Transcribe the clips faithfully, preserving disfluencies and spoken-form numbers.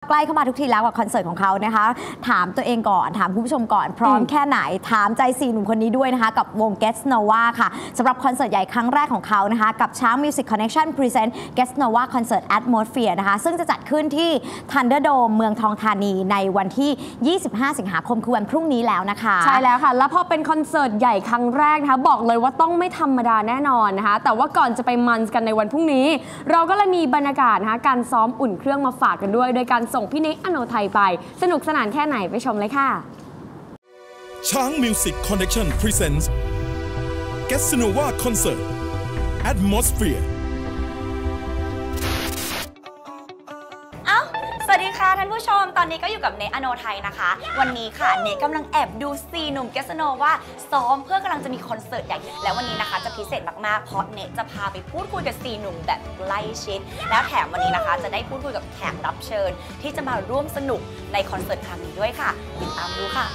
ใกล้เข้ามาทุกทีแล้วกับคอนเสิร์ตของเขานะคะถามตัวเองก่อนถามคุณผู้ชมก่อนพร้อมแค่ไหนถามใจสี่หนุ่มคนนี้ด้วยนะคะกับวง Guest Nova ค่ะสำหรับคอนเสิร์ตใหญ่ครั้งแรกของเขานะคะกับช้าง Music Connection Present Guest Nova Concert Atmosphere นะคะซึ่งจะจัดขึ้นที่ Thunderdome เมืองทองธานีในวันที่ยี่สิบห้าสิงหาคมคือวันพรุ่งนี้แล้วนะคะใช่แล้วค่ะแล้วพอเป็นคอนเสิร์ตใหญ่ครั้งแรกนะคะบอกเลยว่าต้องไม่ธรรมดาแน่นอนนะคะแต่ว่าก่อนจะไปมันกันในวันพรุ่งนี้เราก็เลยมีบรรยากาศนะคะการซ้อมอุ่นเครื่องมาฝากกันด้วยโดยการส่งพี่เนคอโนไทยไปสนุกสนานแค่ไหนไปชมเลยค่ะช้าง Music Connection Presents Guest Nova Concert Atmosphere สวัสดีค่ะท่านผู้ชมตอนนี้ก็อยู่กับเนคอโนไทยนะคะวันนี้ค่ะเนคกำลังแอบดูซีหนุ่มเกสโนว่าซ้อมเพื่อกำลังจะมีคอนเสิร์ตใหญ่แล้ววันนี้นะคะจะพิเศษมากๆเพราะเนคจะพาไปพูดคุยกับซีหนุ่มแบบใกล้ชิดแล้วแถมวันนี้นะคะจะได้พูดคุยกับแขกรับเชิญที่จะมาร่วมสนุกในคอนเสิร์ตครั้งนี้ด้วยค่ะติดตามดูค่ะ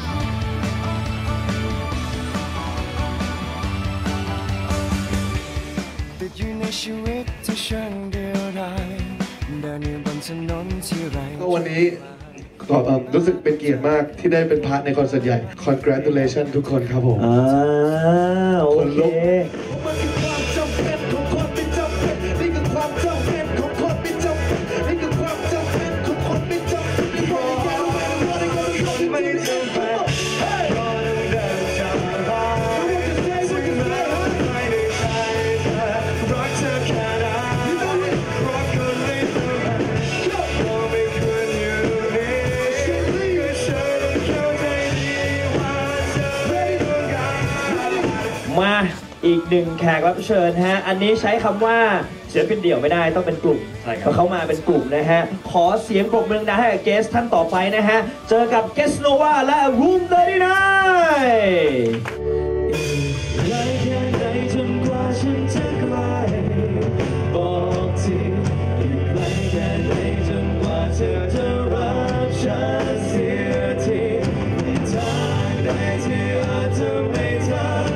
ติดอยู่ในชีวิตที่ฉันเดียวดายเดินอยู่บนถนนที่ไรก็วันนี้รู้สึกเป็นเกียรติมากที่ได้เป็นพาร์ทในคอนเสิร์ตใหญ่ Congratulations ทุกคนครับผมอ่าโอเคมาอีกหนึ่งแขกรับเชิญฮะอันนี้ใช้คำว่าเสียงเป็นเดี่ยวไม่ได้ต้องเป็นกลุ่มเพราะเขามาเป็นกลุ่มนะฮะขอเสียงปรบมือดังให้กับเกสท่านต่อไปนะฮะเจอกับ Guest Nova และ Room สามสิบเก้าไกลแค่ไหนจนกว่าฉันจะไกลบอกทีไกลแค่ไหนจนกว่าเธอจะรักฉันเสียทีทางใดที่อาจจะไม่ทัน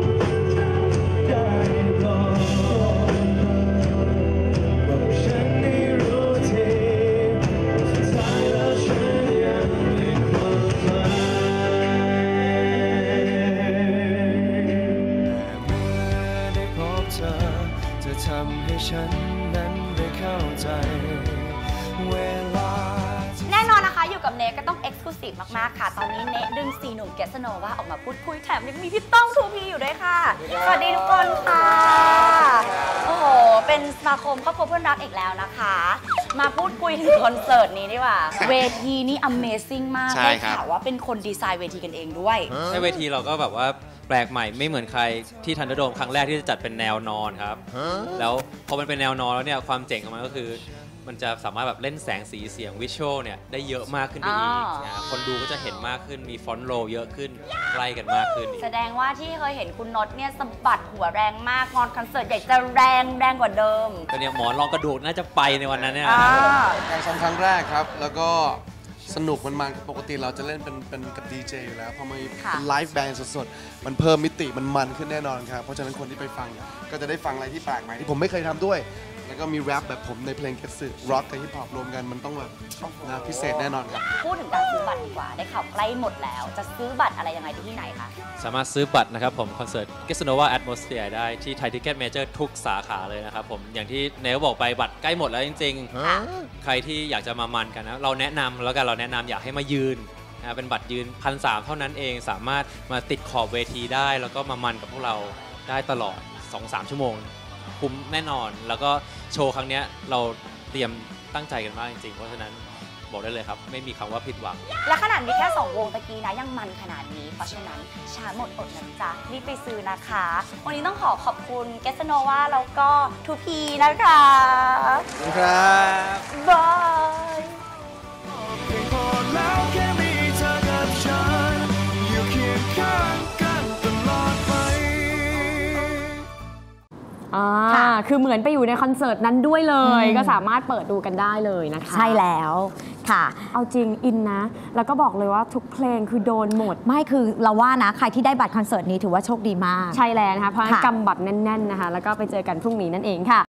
ทำให้ฉันนั้นได้เข้าใจเวลาแน่นอนนะคะอยู่กับเนคก็ต้องเอ็กซ์คลูซีฟมากๆค่ะตอนนี้เนคดึงสี่หนุ่มเกสโนว่าออกมาพูดคุยแถมยังมีพี่ต้องทูพีอยู่ด้วยค่ะสวัสดีทุกคนค่ะโอ้โหเป็นสมาคมครอบครัวเพื่อนรักอีกแล้วนะคะมาพูดคุยถึงคอนเสิร์ตนี้ดีกว่าเวทีนี่ Amazing มากได้ข่าวว่าเป็นคนดีไซน์เวทีกันเองด้วยในเวทีเราก็แบบว่าแปลกใหม่ไม่เหมือนใครที่ทันเดอร์โดมครั้งแรกที่จะจัดเป็นแนวนอนครับแล้วพอมันเป็นแนวนอนแล้วเนี่ยความเจ๋งของมันก็คือมันจะสามารถแบบเล่นแสงสีเสียงวิชวลเนี่ยได้เยอะมากขึ้นไปอีกคนดูก็จะเห็นมากขึ้นมีฟอนต์โลเยอะขึ้นใกล้กันมากขึ้นแสดงว่าที่เคยเห็นคุณนนท์เนี่ยสะบัดหัวแรงมากงอนคอนเสิร์ตใหญ่จะแรงแรงกว่าเดิมก็เนี่ยหมอนรองกระดูกน่าจะไปในวันนั้นเนี่ยการซ้อมครั้งแรกครับแล้วก็สนุกมันมันปกติเราจะเล่นเป็นเป็นกับดีเจอยู่แล้วพอมาเป็นไลฟ์แบนด์สดๆมันเพิ่มมิติมันมันขึ้นแน่นอนครับเพราะฉะนั้นคนที่ไปฟังก็จะได้ฟังอะไรที่แปลกใหม่ที่ผมไม่เคยทำด้วยแล้วก็มีแรปแบบผมในเพลงเกสต์ร็อกกับฮิปฮอปรวมกันมันต้องแบบนะพิเศษแน่นอนครับพูดถึงการซื้อบัตรดีกว่าได้ข่าวใกล้หมดแล้วจะซื้อบัตรอะไรยังไงที่ไหนคะสามารถซื้อบัตรนะครับผมคอนเสิร์ต Guest Nova Atmosphere ได้ที่ Thai Ticket Major ทุกสาขาเลยนะครับผมอย่างที่เนลบอกไปบัตรใกล้หมดแล้วจริงๆใครที่อยากจะมามันกันนะเราแนะนำแล้วกันเราแนะนำอยากให้มายืนนะเป็นบัตรยืน หนึ่งพันสามร้อย เท่านั้นเองสามารถมาติดขอบเวทีได้แล้วก็มามันกับพวกเราได้ตลอด สองถึงสาม ชั่วโมงคุ้มแน่นอนแล้วก็โชว์ครั้งนี้เราเตรียมตั้งใจกันมากจริงๆเพราะฉะนั้นบอกได้เลยครับไม่มีคำว่าผิดหวังและขนาดมีแค่สองวงตะกี้นะยังมันขนาดนี้เพราะฉะนั้นช้าหมดอดนะจ๊ะรีบไปซื้อนะคะวันนี้ต้องขอขอบคุณเกสโนวาแล้วก็ทูพีนะคะครับบายอ่าคือเหมือนไปอยู่ในคอนเสิร์ตนั้นด้วยเลยก็สามารถเปิดดูกันได้เลยนะคะใช่แล้วค่ะเอาจริงอินนะแล้วก็บอกเลยว่าทุกเพลงคือโดนหมดไม่คือเราว่านะใครที่ได้บัตรคอนเสิร์ตนี้ถือว่าโชคดีมากใช่แล้วนะคะเพราะฉะนั้นกำบัตรแน่นๆนะคะแล้วก็ไปเจอกันพรุ่งนี้นั่นเองค่ะ